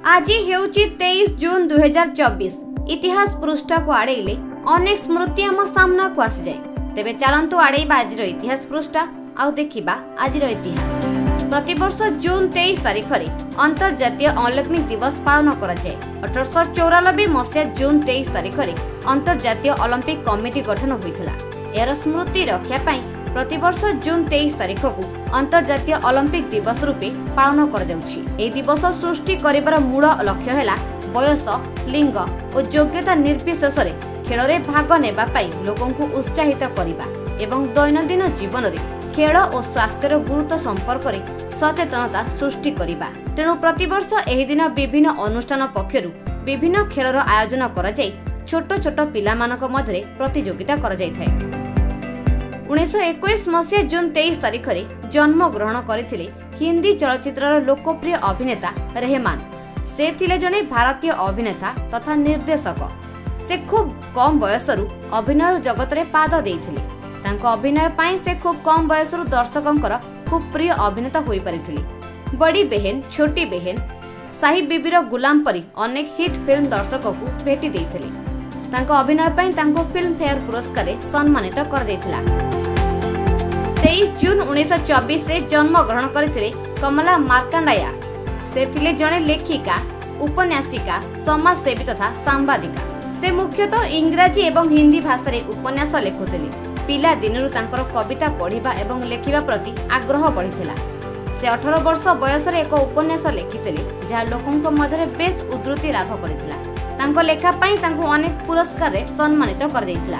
आज हेउची 23 जून 2024। इतिहास पृष्ठ को आड़ेले अनेक स्मृति आम सामना को आसी जाए। तेबे चलंतु आड़ेबा आज इतिहास पृष्ठ आउ देखिबा आज इतिहास। प्रतिवर्ष जून 23 तारिख रे अंतर्जातीय ओलंपिक दिवस पालन करा जाए। 1894 मसीहा जून 23 तारिख रे अंतर्जातीय ओलंपिक कमिटी गठन होइथिला। एयर स्मृति रक्षा पई प्रतिवर्ष जून 23 तारिख को अंतर्जातीय ओलंपिक दिवस रूपे पालन कर जाउछि। एही दिवस सृष्टि करिबार मूल लक्ष्य हैला बयस, लिंग और योग्यता निर्विशेष रे खेल रे भाग नेबा पई लोकंकु उत्साहित करिबा एवं दैनंदिन जीवन रे खेल और स्वास्थ्यर गुरुत्व संपर्क रे सचेतनता सृष्टि करिबा। तेणु प्रतिवर्ष एही दिन विभिन्न अनुष्ठान पक्षरु विभिन्न खेलर आयोजन करा जाई छोट छोट पिला मानक मध्य प्रतियोगिता करा जाई थाए। 1921 मसीहा जून 23 तारिख रे जन्म ग्रहण करथिले हिंदी चलचित्रर लोकप्रिय अभिनेता रहमान। से थिले जने भारतीय अभिनेता तथा निर्देशक। से खूब कम बयसरु अभिनय जगत रे पाद देइथिले। तांको अभिनय पाई से खूब कम बयसरु दर्शकंकर खूब प्रिय अभिनेता होई परिथिले। बड़ी बहन, छोटी बहन, साहिब बीबीर गुलाम परी अनेक हिट फिल्म दर्शक को भेटी देइथिले। तांको अभिनय पाई तांको फिल्म फेयर पुरस्कार रे सम्मानित कर देइथिला। 23 जून 1924 से जन्म ग्रहण करथिले कमला मार्कंडाया। से थिले जणे लेखिका, उपन्यासिका, समाजसेवी तथा सांबादिका। से मुख्यतः इंग्राजी एवं हिंदी भाषा रे उपन्यास लेखुथिले। पिला दिनरु तांकर कविता पढ़िबा एवं लेखिबा प्रति आग्रह बढ़िथिला। से 18 वर्ष बयस रे एक उपन्यास लेखिथिले जहा लोकंक मध्यरे बेस उद्धृति लाभ करथिला। तांको लेखा पाई तांको अनेक पुरस्कार रे सम्मानित कर देथिला।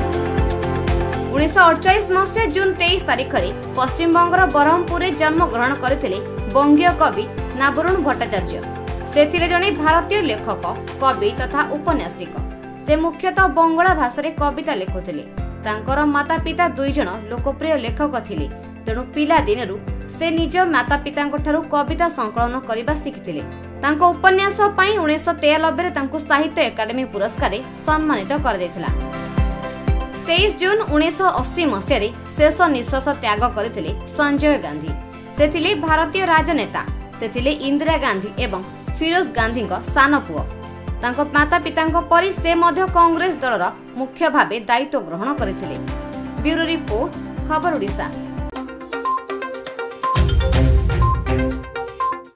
1948 मसीहा जून 23 तारिख रे पश्चिम बंगर बरहमपुर रे जन्म ग्रहण करथिले बंगीय कवि नाबरुण भट्टाचार्य। से थिले जणे भारतीय लेखक, कवि तथा उपन्यासिक। से मुख्यतः बंगला भाषा रे कविता लेखुथिले। तांकर माता पिता दुई जण लोकप्रिय लेखक थिले। तेणु पिला दिनरु से निज माता पितांक ठारू कविता संकलन करिबा शिखिथिले। तांको उपन्यास पई 1993 रे तांको साहित्य एकाडेमी पुरस्कार रे सम्मानित कर देथिला। 23 जून 1980 मसीहा रे शेष निश्वास त्याग करथिले संजय गांधी। से थिले भारतीय राजनेता। से थिले इंदिरा गांधी एवं फिरोज गांधी सान पुओ। तांको माता पितांको परि से मध्य कांग्रेस दलर मुख्य भावे दायित्व ग्रहण करथिले। ब्यूरो रिपोर्ट, खबर ओडिशा।